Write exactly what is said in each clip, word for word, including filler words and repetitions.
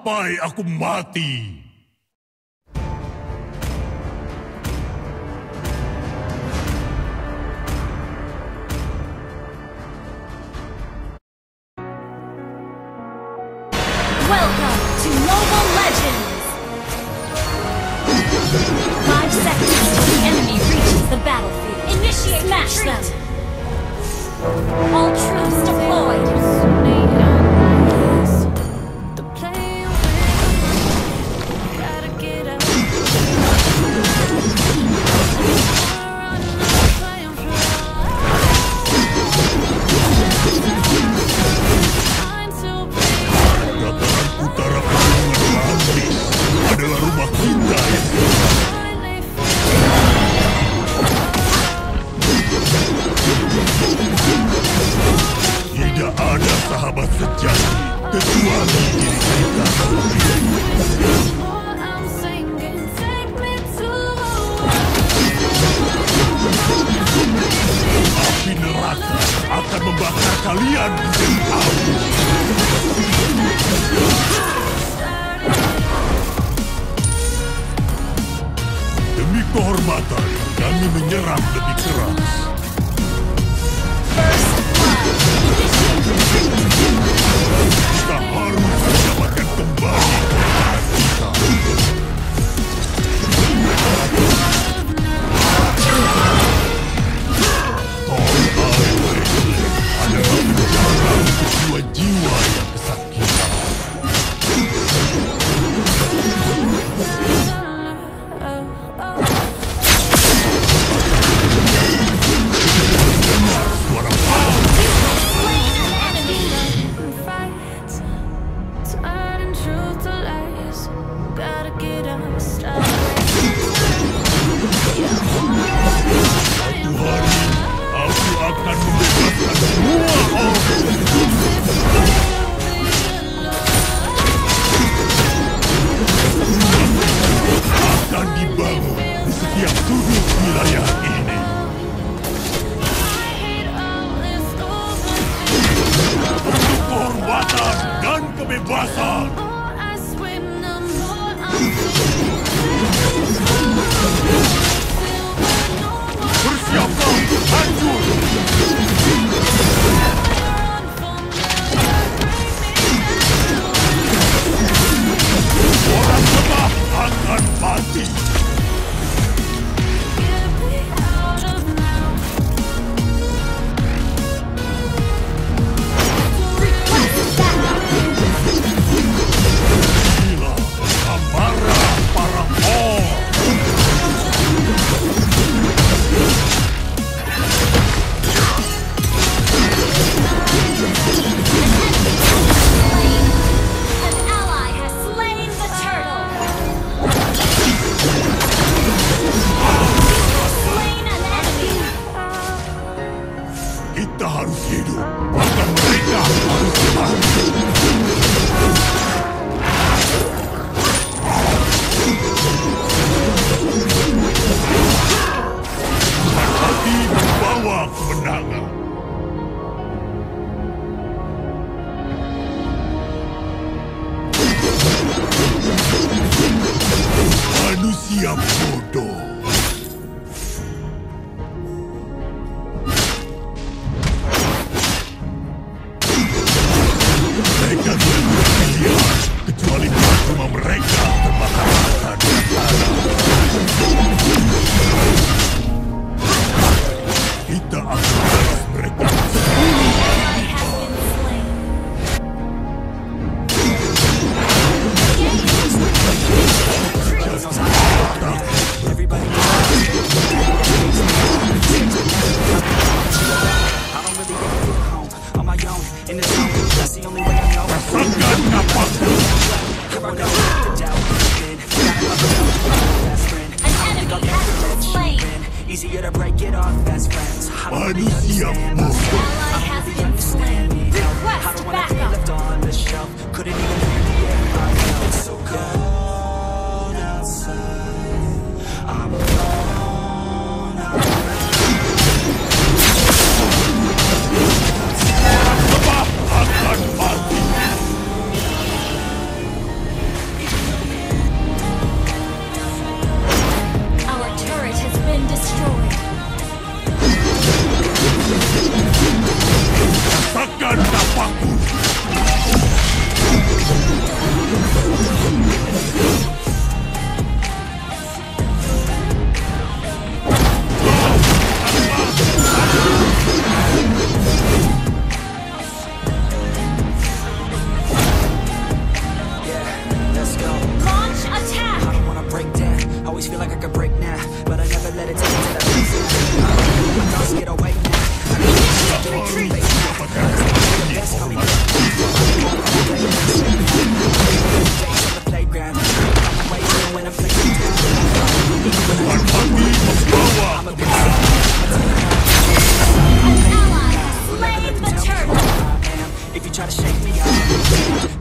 sampai aku mati. Welcome to Mobile Legends! Five seconds till the enemy reaches the battlefield. Initiate Smash retreat. them! All troops deployed! Adalah rumah kita yang tidak ada sahabat sejati kecuali diri kita sendiri. Api neraka akan membakar kalian menjadi abu. Demi kehormatan, kami menyerang lebih keras. Kita harus mendapatkan kembali kekuatan kita. Tol Highway adalah penjara untuk jiwa-jiwa yang kesakitan. Truth to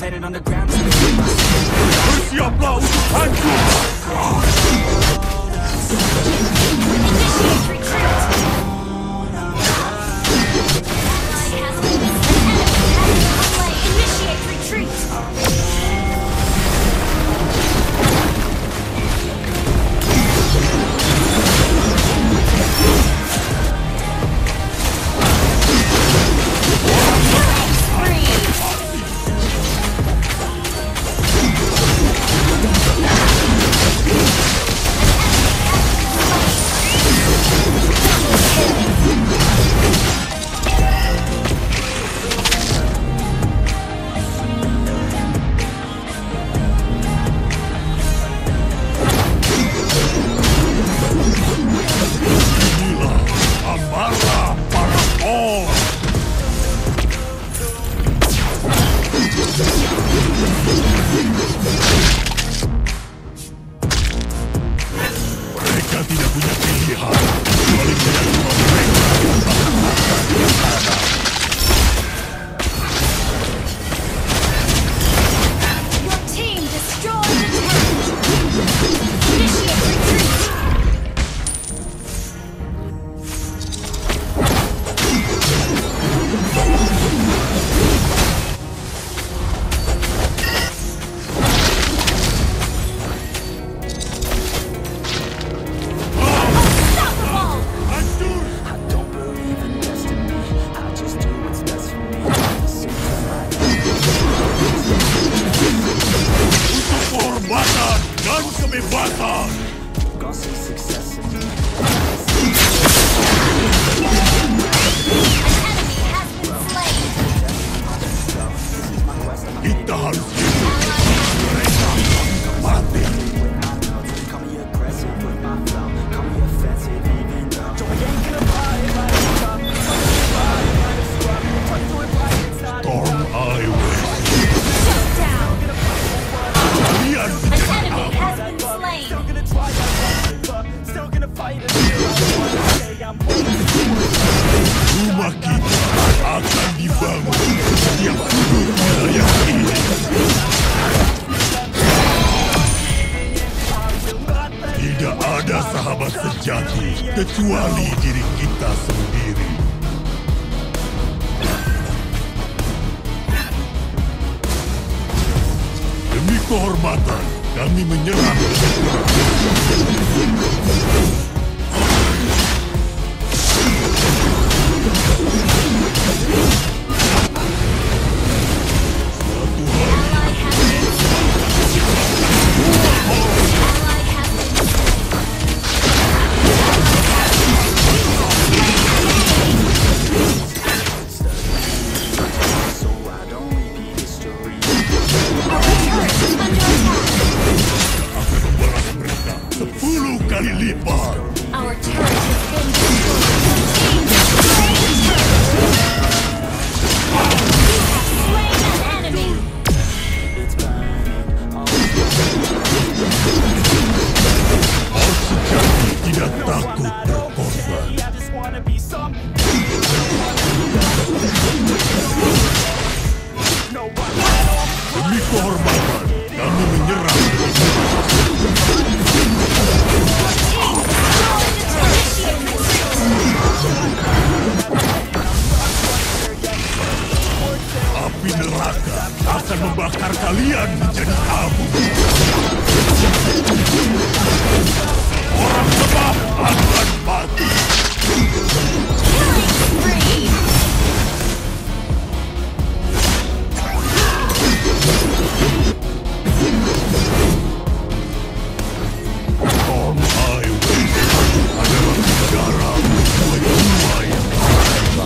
landed on the ground. Bersiaplah untuk hancur. Initiate retreat. Ally has been slain. Initiate retreat. Rumah kita akan dibangun setiap sudut wilayah ini. Tidak ada sahabat sejati kecuali diri kita sendiri. Demi kehormatan, kami menyerang. Sepuluh kali lipat. Our turret has been destroyed. Team destroyed the turret. You have slain an enemy. Orang sejati tidak takut berkorban. Demi kehormatan, kami menyerang. Api neraka akan membakar kalian menjadi abu. Orang lemah akan mati. Killing spree. Storm Highway adalah negara sesuai jiwa yang sama.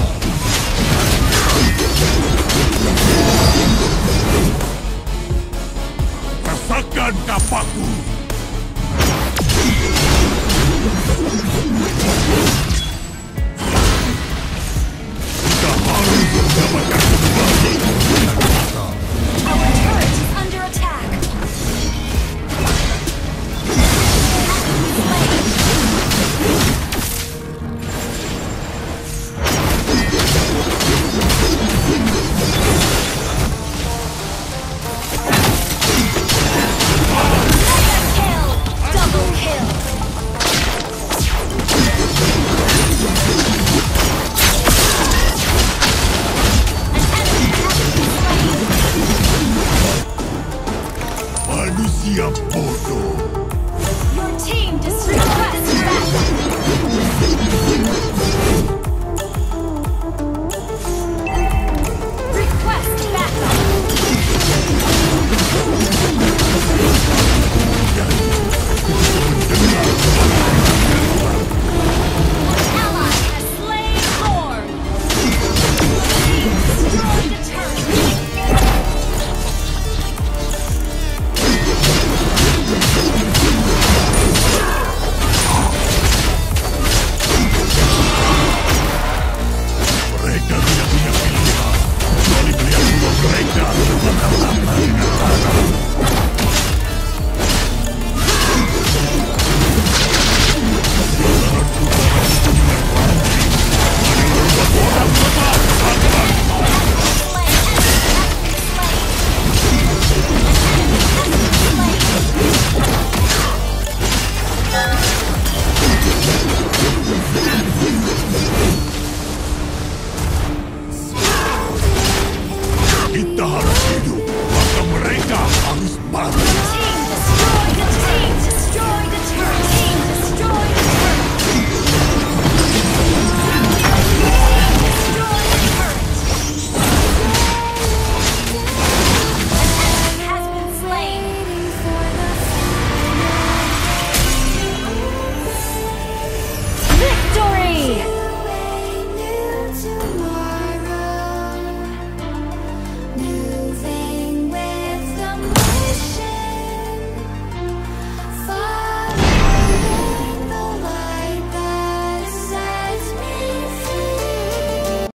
Rasakan kapakku. Kita harus mendapatkan kembali kemenangan kita. Our turret is under attack. bodoh. Your team destroyed the battle.